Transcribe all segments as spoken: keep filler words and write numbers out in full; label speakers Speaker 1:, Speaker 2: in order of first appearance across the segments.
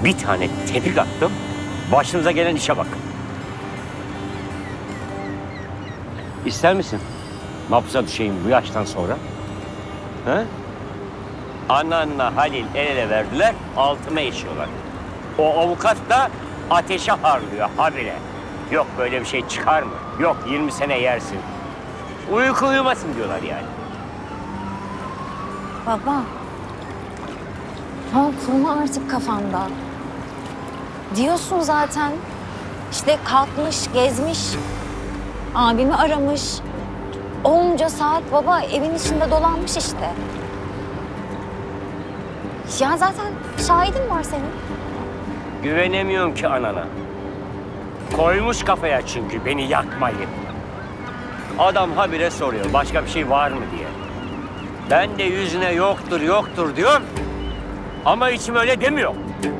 Speaker 1: Bir tane tepik attım. Başımıza gelen işe bak. İster misin? Mahpusa düşeyim bu yaştan sonra. Ha? Ananla Halil el ele verdiler, altıma işiyorlar. O avukat da ateşe harlıyor habire. Yok böyle bir şey çıkar mı? Yok yirmi sene yersin. Uyku uyumasın diyorlar yani.
Speaker 2: Baba. Tamam kurma artık kafanda. Diyorsun zaten. İşte kalkmış, gezmiş. Abimi aramış. Onca saat baba evin içinde dolanmış işte. Ya zaten şahidin var senin.
Speaker 1: Güvenemiyorum ki anana. Koymuş kafaya çünkü beni yakmayı. Adam habire soruyor başka bir şey var mı diye. Ben de yüzüne yoktur yoktur diyorum. Ama içim öyle demiyor.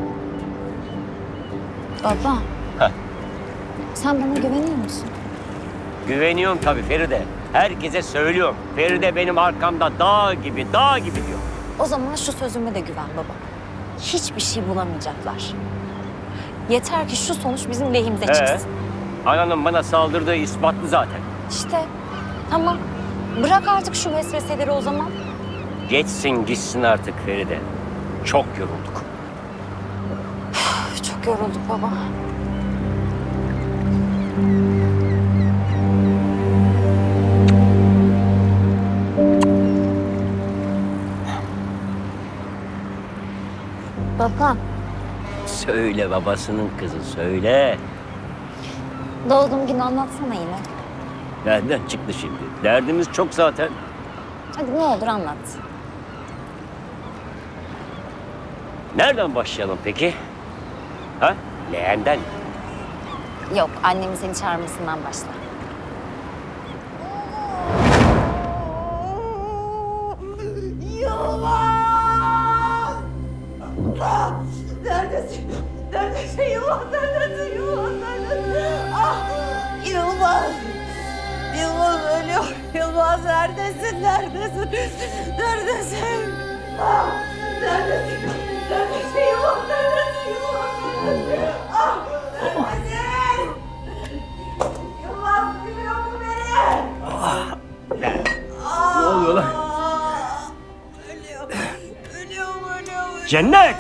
Speaker 2: Baba.
Speaker 1: Heh.
Speaker 2: Sen bana güveniyor musun?
Speaker 1: Güveniyorum tabii Feride. Herkese söylüyorum. Feride benim arkamda dağ gibi, dağ gibi diyor.
Speaker 2: O zaman şu sözüme de güven baba. Hiçbir şey bulamayacaklar. Yeter ki şu sonuç bizim lehimize
Speaker 1: Ee,
Speaker 2: çıksın.
Speaker 1: ananın bana saldırdığı ispatlı zaten.
Speaker 2: İşte tamam. Bırak artık şu vesveseleri o zaman.
Speaker 1: Geçsin gitsin artık Feride. Çok yorulduk.
Speaker 2: Çok yorulduk baba. Baba,
Speaker 1: Söyle babasının kızı söyle.
Speaker 2: doğduğum günü anlatsana yine.
Speaker 1: Nereden çıktı şimdi? Derdimiz çok zaten.
Speaker 2: Hadi ne olur anlat.
Speaker 1: Nereden başlayalım peki? Ha? Leğenden.
Speaker 2: Yok, annemin seni çağırmasından başla.
Speaker 3: Yılmaz! Neredesin? Neredesin Yılmaz? Neredesin Yılmaz? Neredesin? Ah! Yılmaz! Yılmaz ölüyor. Yılmaz neredesin? Neredesin? Neredesin? Ah! Neredesin? Neredesin Yılmaz? Neredesin Yılmaz? Neredesin? Ah! Neredesin? Yılmaz duyuyor mu beni?
Speaker 1: Ah! Ne?
Speaker 3: Ah!
Speaker 1: Ne oluyor lan?
Speaker 3: Ölüyor. Ölüyor, ölüyor, ölüyor.
Speaker 1: Cennet!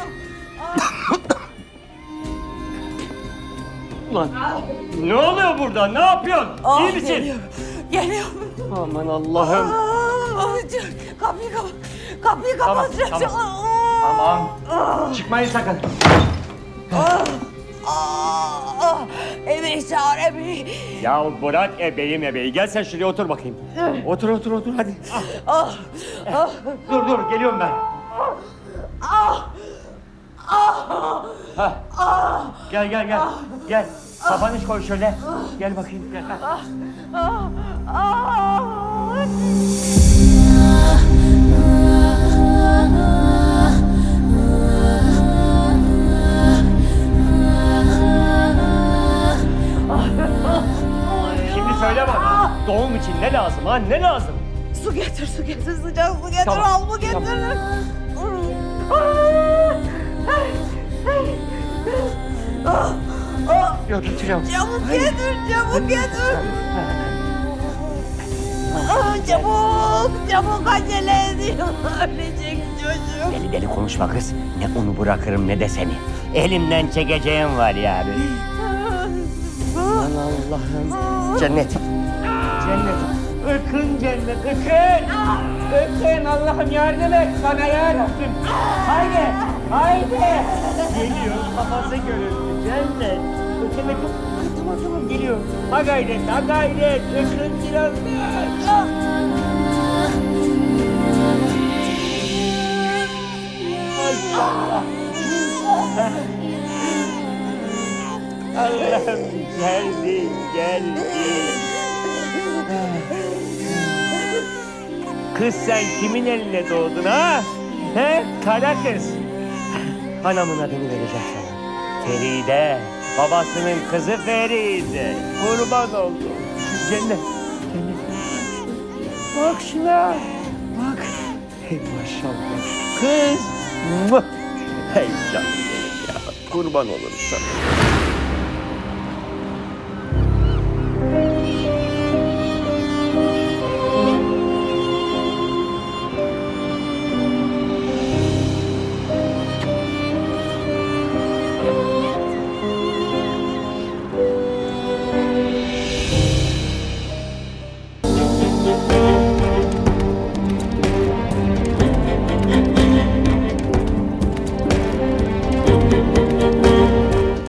Speaker 1: Ulan ne oluyor burada? Ne yapıyorsun?
Speaker 3: Ah,
Speaker 1: İyi misin?
Speaker 3: Geliyor. Geliyor.
Speaker 1: Aman Allah'ım.
Speaker 3: Ah, kapıyı kapat. Kapıyı
Speaker 1: Tamam,
Speaker 3: kapatacaksın.
Speaker 1: tamam.
Speaker 3: Ah,
Speaker 1: Tamam. Çıkmayın sakın.
Speaker 3: ah, ah, ah. Emeği çağır emeği.
Speaker 1: Ya bırak ebeğim ebeği. Gel sen şuraya otur bakayım. Otur otur otur hadi.
Speaker 3: Ah, ah,
Speaker 1: Dur dur geliyorum ben.
Speaker 3: ah, ah,
Speaker 1: Ha.
Speaker 3: ah,
Speaker 1: Gel gel gel. Gel. Kafanı koy şöyle. Gel bakayım. Gel.
Speaker 3: ah, ah, ah.
Speaker 1: Şimdi söyle bana. Doğum için ne lazım ha? Ne lazım?
Speaker 3: Su getir, su getir, sıcak su getir,
Speaker 1: Tamam,
Speaker 3: al bu getir. Ah, ah,
Speaker 1: Yok getiriyorum.
Speaker 3: çabuk getir, çabuk getir. Ah, çabuk, çabuk acele ediyor. Ölecek çocuk.
Speaker 1: Deli deli konuşma kız. Ne onu bırakırım ne de seni. Elimden çekeceğim var yani. Aman Allah'ım. Cennet. Cennet. Ökün cennet, ökün. Ökün Allah'ım yardım et bana yarabbim. Haydi, haydi. Geliyor kafası göründü cennet. Ökün ökün. Tamam tamam geliyor. Ha gayret, ha gayret. Ökün biraz. Ah. Allah. Allah'ım geldi, geldi. Kız sen kimin eline doğdun ha? He? Kara kız. Anamın adını vereceğim sana. Feride. Babasının kızı Feride. Kurban oldum. Cennet. Cennet. Bak şuna. Bak. Hey maşallah. Kız. Muah. Hey canım benim ya.
Speaker 4: kurban olurum sana.